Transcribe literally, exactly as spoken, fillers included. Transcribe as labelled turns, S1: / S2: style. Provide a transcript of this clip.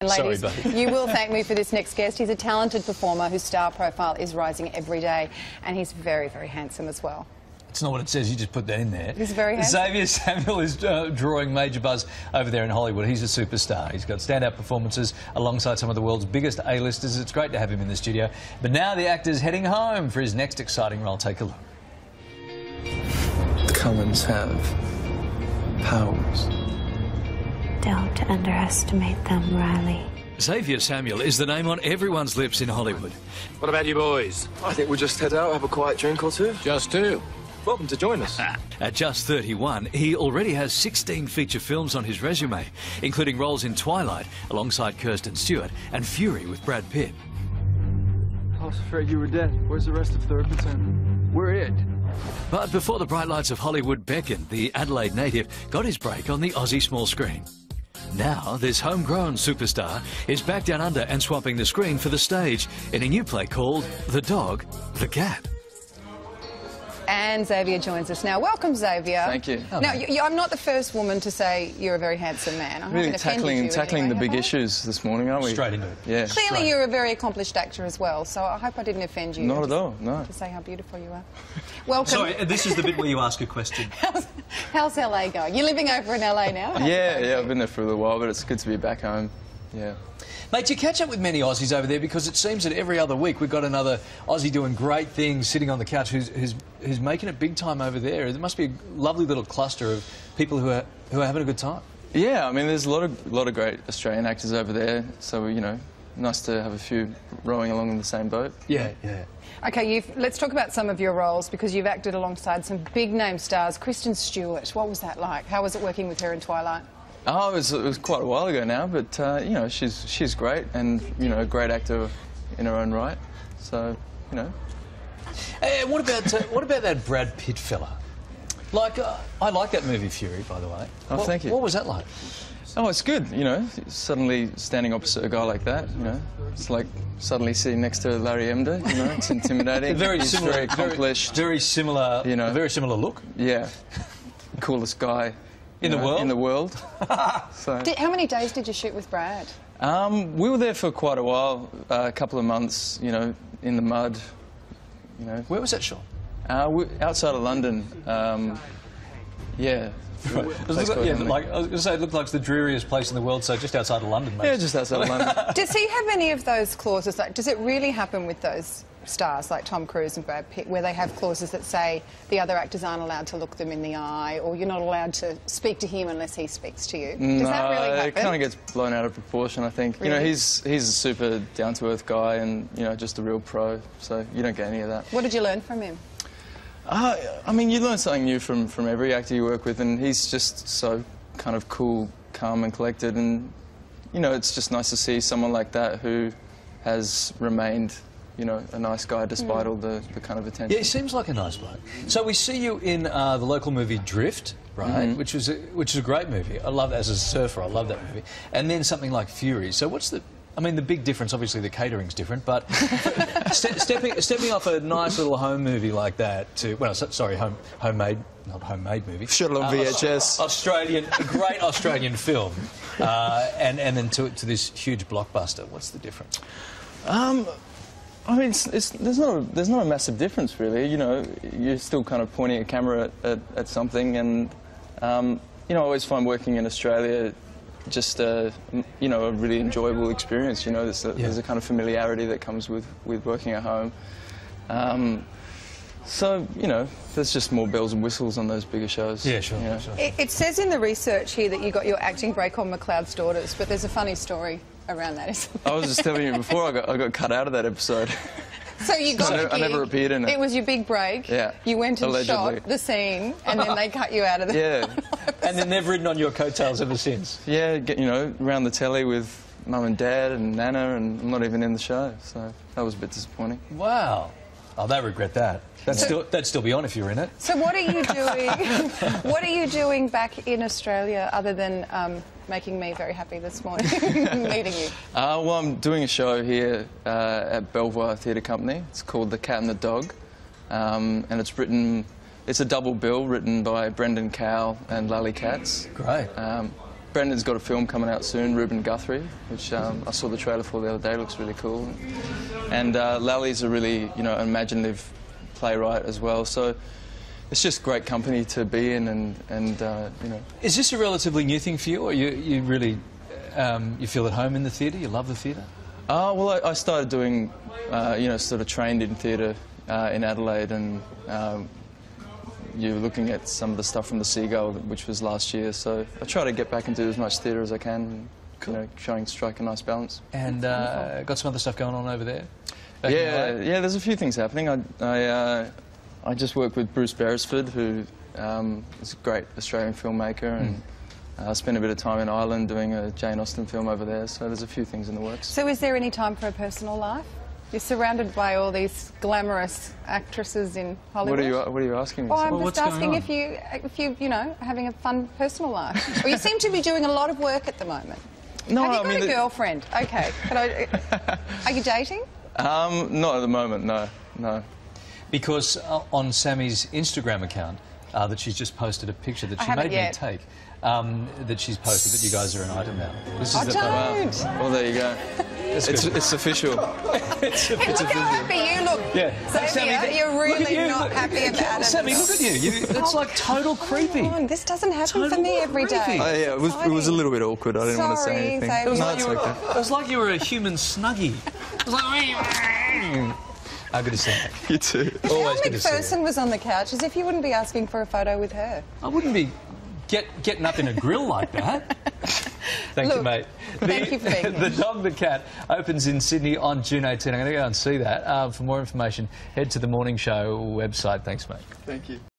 S1: Ladies,
S2: Sorry, buddy.
S1: you will thank me for this next guest. He's a talented performer whose star profile is rising every day, and he's very, very handsome as well.
S2: It's not what it says, you just put that in there.
S1: He's very handsome.
S2: Xavier Samuel is uh, drawing major buzz over there in Hollywood. He's a superstar. He's got standout performances alongside some of the world's biggest A-listers. It's great to have him in the studio. But now the actor's heading home for his next exciting role. Take a look.
S3: The Cullens have powers.
S4: Don't underestimate them, Riley.
S5: Xavier Samuel is the name on everyone's lips in Hollywood.
S6: What about you boys?
S3: I think we'll just head out, have a quiet drink or two.
S6: Just two.
S3: Welcome to join us.
S5: At just thirty-one, he already has sixteen feature films on his resume, including roles in Twilight alongside Kirsten Stewart and Fury with Brad Pitt.
S7: I was afraid you were dead. Where's the rest of third Platoon? We're it.
S5: But before the bright lights of Hollywood beckoned, the Adelaide native got his break on the Aussie small screen. Now, this homegrown superstar is back down under and swapping the screen for the stage in a new play called The Dog, The Cat.
S1: And Xavier joins us now. Welcome, Xavier.
S3: Thank you.
S1: Now, you, you, I'm not the first woman to say you're a very handsome man. I
S3: Really
S1: haven't offended
S3: tackling
S1: you
S3: tackling
S1: anyway,
S3: the big
S1: have I?
S3: issues this morning, aren't we?
S2: Straight into it.
S3: Yeah.
S1: Clearly,
S2: Straight.
S1: you're a very accomplished actor as well, so I hope I didn't offend you.
S3: Not
S1: just,
S3: at all, no.
S1: To say how beautiful you are. Welcome.
S2: Sorry, this is the bit where you ask a question.
S1: how's, how's L A going? You're living over in L A now? How's
S3: Yeah,
S1: it going?
S3: yeah, I've been there for a little while, but it's good to be back home. Yeah.
S2: Mate, do you catch up with many Aussies over there? Because it seems that every other week we've got another Aussie doing great things, sitting on the couch, who's, who's, who's making it big time over there. There must be a lovely little cluster of people who are, who are having a good time.
S3: Yeah, I mean, there's a lot of lot of great Australian actors over there, so, you know, nice to have a few rowing along in the same boat.
S2: Yeah, yeah.
S1: OK, you've, let's talk about some of your roles, because you've acted alongside some big-name stars. Kristen Stewart, what was that like? How was it working with her in Twilight?
S3: Oh, it was, it was quite a while ago now, but, uh, you know, she's, she's great and, you know, a great actor in her own right. So, you know.
S2: Hey, what about uh, what about that Brad Pitt fella? Like, uh, I like that movie Fury, by the way.
S3: Oh,
S2: what,
S3: thank you.
S2: What was that like?
S3: Oh, it's good, you know, suddenly standing opposite a guy like that, you know. It's like suddenly sitting next to Larry Emder, you know, it's intimidating.
S2: very
S3: He's
S2: similar,
S3: very accomplished.
S2: Very, very similar,
S3: you know.
S2: very similar look.
S3: Yeah. Coolest guy.
S2: In
S3: you
S2: the
S3: know,
S2: world?
S3: In the world. So.
S1: Did, how many days did you shoot with Brad?
S3: Um, we were there for quite a while, uh, a couple of months, you know, in the mud, you know.
S2: Where was that shot?
S3: Uh, we, outside of London, um, yeah.
S2: Right. It was, yeah, like, I was going to say, it looked like it's the dreariest place in the world, so just outside of London, mate.
S3: Yeah, just outside of London.
S1: Does he have any of those clauses? Like, does it really happen with those stars like Tom Cruise and Brad Pitt, where they have clauses that say the other actors aren't allowed to look them in the eye, or you're not allowed to speak to him unless he speaks to you? Does
S3: no,
S1: that really happen?
S3: it kind of gets blown out of proportion, I think.
S1: Really?
S3: You know, he's he's a super down-to-earth guy and, you know, just a real pro, so you don't get any of that.
S1: What did you learn from him?
S3: Uh, I mean, you learn something new from, from every actor you work with, and he's just so kind of cool, calm and collected, and, you know, it's just nice to see someone like that who has remained, you know, a nice guy despite mm. all the, the kind of attention.
S2: Yeah, he seems like a nice bloke. So we see you in uh, the local movie Drift, right,
S3: mm-hmm.
S2: which was a, which is a great movie. I love that as a surfer. I love that movie. And then something like Fury. So what's the... I mean, the big difference, obviously, the catering's different, but ste stepping, stepping off a nice little home movie like that to... Well, so, sorry, home, homemade... Not homemade movie.
S3: Shot on V H S.
S2: Uh, Australian... A great Australian film. Uh, and, and then to, to this huge blockbuster. What's the difference?
S3: Um... I mean, it's, it's, there's, not a, there's not a massive difference, really. You know, you're still kind of pointing a camera at, at, at something, and, um, you know, I always find working in Australia just, uh, you know, a really enjoyable experience. You know, there's a,
S2: yeah.
S3: there's a kind of familiarity that comes with, with working at home. Um, so, you know, there's just more bells and whistles on those bigger shows.
S2: Yeah, sure.
S3: You know?
S2: sure.
S1: It, it says in the research here that you got your acting break on McLeod's Daughters, but there's a funny story around that, isn't there?
S3: I was just telling you before, I got, I got cut out of that episode.
S1: So you got
S3: I,
S1: a
S3: never, I
S1: gig,
S3: never appeared in it.
S1: It was your big break.
S3: Yeah.
S1: You went and
S3: Allegedly.
S1: shot the scene, and then they cut you out of the...
S3: Yeah.
S2: And then they've ridden on your coattails ever since.
S3: Yeah, get, you know, around the telly with Mum and Dad and Nana, and I'm not even in the show, so that was a bit disappointing.
S2: Wow. Oh, they regret that. That'd,
S1: So-
S2: still, that'd still be on if you were in it.
S1: So what are you doing? What are you doing back in Australia other than um, making me very happy this morning, meeting you?
S3: Uh, well, I'm doing a show here uh, at Belvoir Theatre Company. It's called The Cat and the Dog, um, and it's written. It's a double bill written by Brendan Cowell and Lally Katz.
S2: Great.
S3: Um, Brendan's got a film coming out soon, Reuben Guthrie, which um, I saw the trailer for the other day. Looks really cool. And uh, Lally's a really, you know, imaginative playwright as well. So it's just great company to be in, and and uh, you know.
S2: Is this a relatively new thing for you, or you you really um, you feel at home in the theatre? You love the theatre?
S3: Uh, well, I, I started doing, uh, you know, sort of trained in theatre uh, in Adelaide, and um, you're looking at some of the stuff from the Seagull, which was last year. So I try to get back and do as much theatre as I can, and, cool. you know, trying to strike a nice balance.
S2: And uh, got some other stuff going on over there? Back
S3: yeah, yeah. There's a few things happening. I I, uh, I just worked with Bruce Beresford, who um, is a great Australian filmmaker, and. Mm. I uh, spent a bit of time in Ireland doing a Jane Austen film over there, so there's a few things in the works.
S1: So is there any time for a personal life? You're surrounded by all these glamorous actresses in Hollywood.
S3: What are you, what are you asking me?
S1: Well, I'm
S2: well,
S1: just asking if you, if you, you know, are having a fun personal life. Well, you seem to be doing a lot of work at the moment.
S3: No,
S1: Have you
S3: I
S1: got
S3: mean,
S1: a
S3: the...
S1: girlfriend? Okay. Can I, are you dating?
S3: Um, not at the moment, no, no.
S2: Because uh, on Sammy's Instagram account, uh, that she's just posted a picture that she made
S1: yet.
S2: me take. Um, that she's posted that you guys are an item now. This is
S1: I
S2: the
S1: don't.
S3: Wow. Well, there you go. It's, it's official.
S2: it's,
S1: Hey,
S2: it's
S1: look how happy you look.
S2: Yeah.
S1: Xavier,
S2: Sammy,
S1: you're really
S2: you.
S1: not happy about it.
S2: Sammy, look at you. you it's like total creepy.
S1: Come on, this doesn't happen
S2: Total
S1: for me every day.
S2: creepy.
S3: Oh, yeah, it was, it was a little bit awkward. I didn't
S1: Sorry,
S3: want to say anything.
S1: Xavier.
S2: It was,
S3: No,
S2: like
S3: it's
S2: you were,
S3: okay.
S2: it was like you were a human snuggie. It was like... How good to see you.
S3: You too.
S2: Always good to see you.
S1: McPherson was on the couch as if you wouldn't be asking for a photo with her.
S2: I wouldn't be get, getting up in a grill like that. Thank
S1: Look,
S2: you, mate.
S1: Thank
S2: the,
S1: you for being
S2: The
S1: here.
S2: Dog the Cat opens in Sydney on June eighteenth. I'm going to go and see that. Uh, for more information, head to the Morning Show website. Thanks, mate.
S3: Thank you.